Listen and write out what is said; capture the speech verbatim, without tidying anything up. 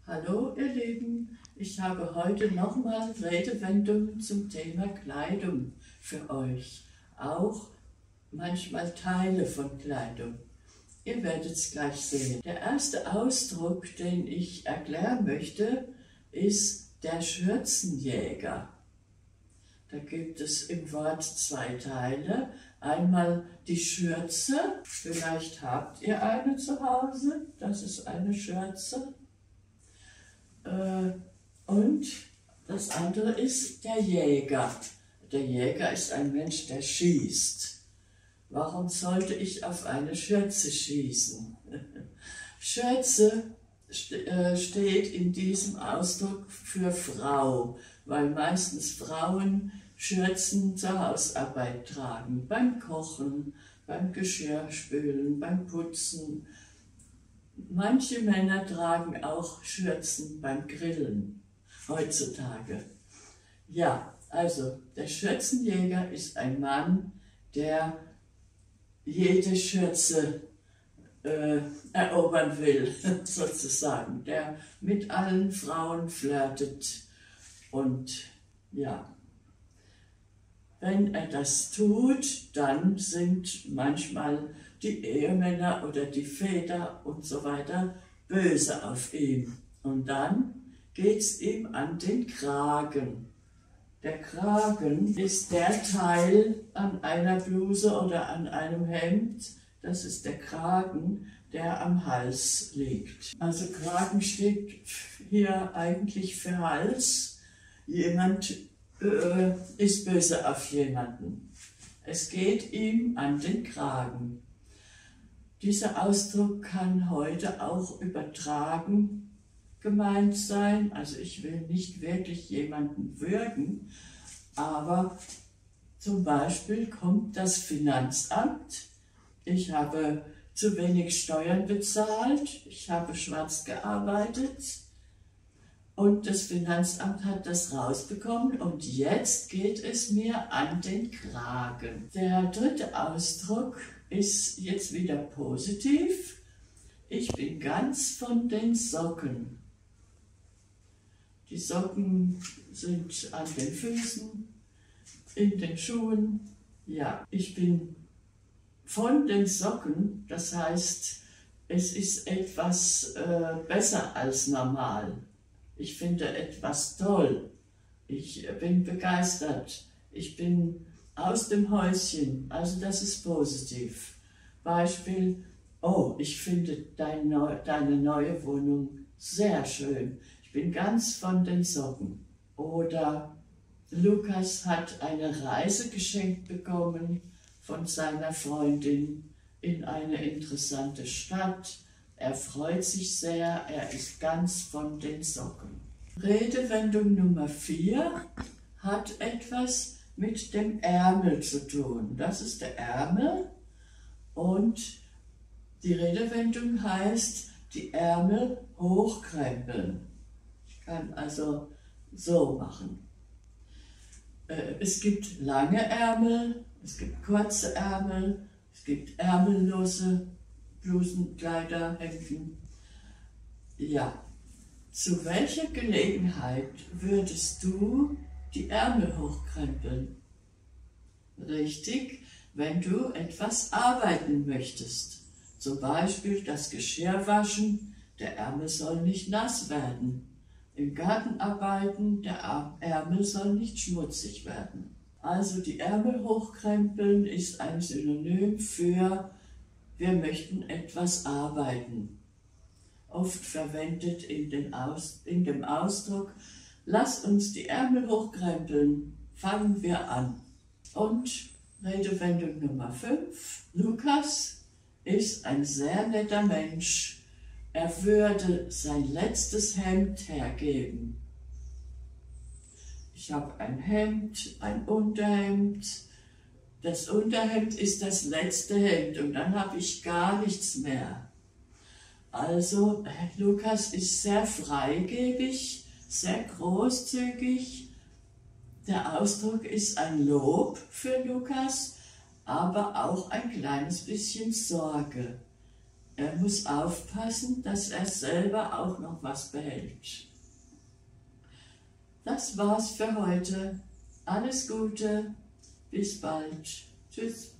Hallo ihr Lieben, ich habe heute nochmal Redewendungen zum Thema Kleidung für euch, auch manchmal Teile von Kleidung. Ihr werdet es gleich sehen. Der erste Ausdruck, den ich erklären möchte, ist der Schürzenjäger. Da gibt es im Wort zwei Teile. Einmal die Schürze, vielleicht habt ihr eine zu Hause, das ist eine Schürze. Und das andere ist der Jäger. Der Jäger ist ein Mensch, der schießt. Warum sollte ich auf eine Schürze schießen? Schürze steht in diesem Ausdruck für Frau, weil meistens Frauen Schürzen zur Hausarbeit tragen, beim Kochen, beim Geschirrspülen, beim Putzen. Manche Männer tragen auch Schürzen beim Grillen heutzutage. Ja, also der Schürzenjäger ist ein Mann, der jede Schürze äh, erobern will, sozusagen, der mit allen Frauen flirtet. Und ja, wenn er das tut, dann sind manchmal die Ehemänner oder die Väter und so weiter böse auf ihn. Und dann geht es ihm an den Kragen. Der Kragen ist der Teil an einer Bluse oder an einem Hemd, das ist der Kragen, der am Hals liegt. Also Kragen steht hier eigentlich für Hals. Jemand äh, ist böse auf jemanden. Es geht ihm an den Kragen. Dieser Ausdruck kann heute auch übertragen gemeint sein. Also ich will nicht wirklich jemanden würgen, aber zum Beispiel kommt das Finanzamt. Ich habe zu wenig Steuern bezahlt, ich habe schwarz gearbeitet und das Finanzamt hat das rausbekommen und jetzt geht es mir an den Kragen. Der dritte Ausdruck ist jetzt wieder positiv. Ich bin ganz von den Socken. Die Socken sind an den Füßen, in den Schuhen. Ja, ich bin von den Socken, das heißt, es ist etwas äh, besser als normal. Ich finde etwas toll. Ich bin begeistert. Ich bin aus dem Häuschen, also das ist positiv. Beispiel, oh, ich finde dein Neu deine neue Wohnung sehr schön. Ich bin ganz von den Socken. Oder Lukas hat eine Reise geschenkt bekommen von seiner Freundin in eine interessante Stadt. Er freut sich sehr, er ist ganz von den Socken. Redewendung Nummer vier hat etwas mit dem Ärmel zu tun. Das ist der Ärmel und die Redewendung heißt, die Ärmel hochkrempeln. Ich kann also so machen. Es gibt lange Ärmel, es gibt kurze Ärmel, es gibt ärmellose Blusen, Kleider, Hemden. Ja, zu welcher Gelegenheit würdest du die Ärmel hochkrempeln? Richtig, wenn du etwas arbeiten möchtest. Zum Beispiel das Geschirr waschen, der Ärmel soll nicht nass werden. Im Garten arbeiten, der Ärmel soll nicht schmutzig werden. Also die Ärmel hochkrempeln ist ein Synonym für wir möchten etwas arbeiten. Oft verwendet in, den Aus, in dem Ausdruck, lass uns die Ärmel hochkrempeln, fangen wir an. Und Redewendung Nummer fünf, Lukas ist ein sehr netter Mensch. Er würde sein letztes Hemd hergeben. Ich habe ein Hemd, ein Unterhemd. Das Unterhemd ist das letzte Hemd und dann habe ich gar nichts mehr. Also Lukas ist sehr freigebig, sehr großzügig. Der Ausdruck ist ein Lob für Lukas, aber auch ein kleines bisschen Sorge. Er muss aufpassen, dass er selber auch noch was behält. Das war's für heute. Alles Gute, bis bald. Tschüss.